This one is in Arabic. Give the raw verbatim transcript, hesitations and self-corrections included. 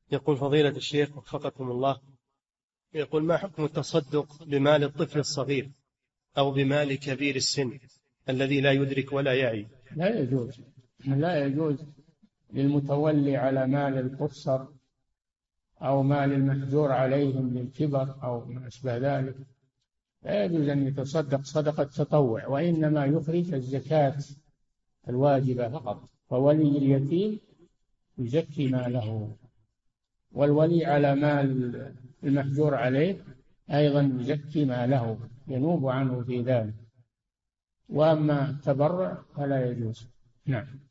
يقول فضيلة الشيخ وفقكم الله، يقول: ما حكم التصدق بمال الطفل الصغير أو بمال كبير السن الذي لا يدرك ولا يعي؟ لا يجوز، لا يجوز للمتولي على مال القُصَّر أو مال المحجور عليهم للكبر أو ما أشبه ذلك، لا يجوز أن يتصدق صدقة تطوع، وإنما يخرج الزكاة الواجبة فقط. فولي اليتيم يزكي ماله، والولي على مال المحجور عليه أيضا يزكي ماله، ينوب عنه في ذلك. وأما التبرع فلا يجوز. نعم.